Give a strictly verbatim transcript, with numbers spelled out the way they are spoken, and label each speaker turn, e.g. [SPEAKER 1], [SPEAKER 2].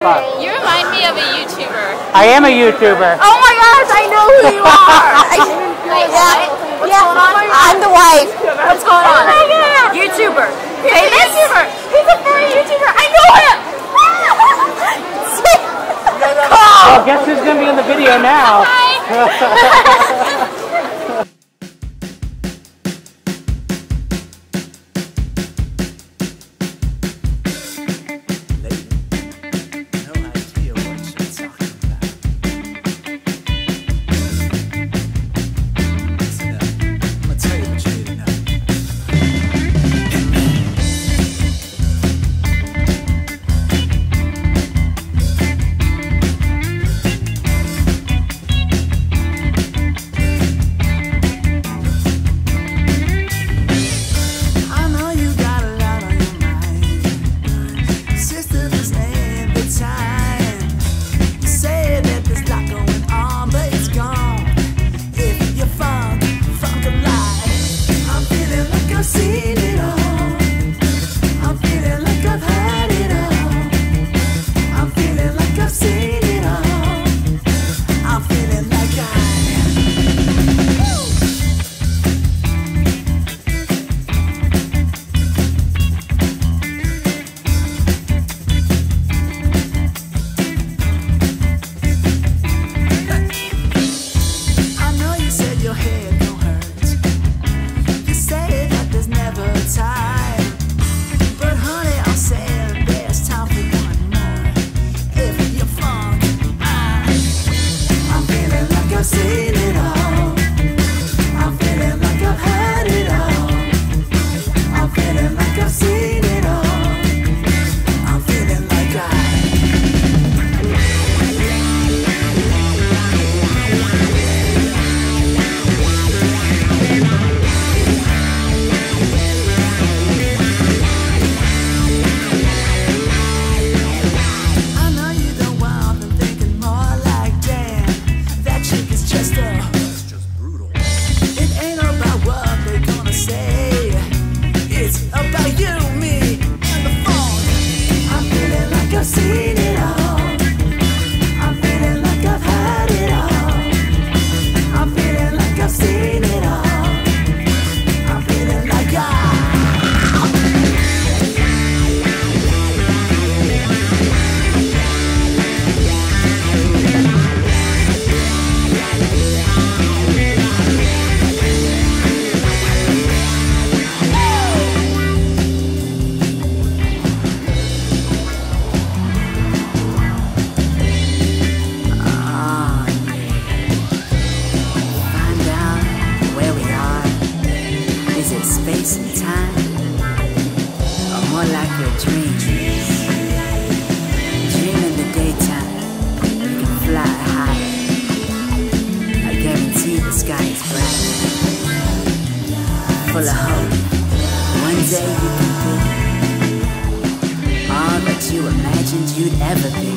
[SPEAKER 1] You remind me of a YouTuber.
[SPEAKER 2] I am a YouTuber.
[SPEAKER 3] Oh my gosh, I know who you are. I,
[SPEAKER 1] Wait,
[SPEAKER 3] yeah,
[SPEAKER 1] what?
[SPEAKER 3] yeah. I'm the wife.
[SPEAKER 1] What's going on?
[SPEAKER 3] Oh my God.
[SPEAKER 1] YouTuber.
[SPEAKER 3] He's a YouTuber. He's a furry YouTuber. I know him.
[SPEAKER 2] Well, guess who's going to be in the video now?
[SPEAKER 1] Hi.
[SPEAKER 4] Space and time, or more like your dreams. Dream in the daytime, you can fly higher. I guarantee the sky is bright, full of hope. One day you can be all that you imagined you'd ever be.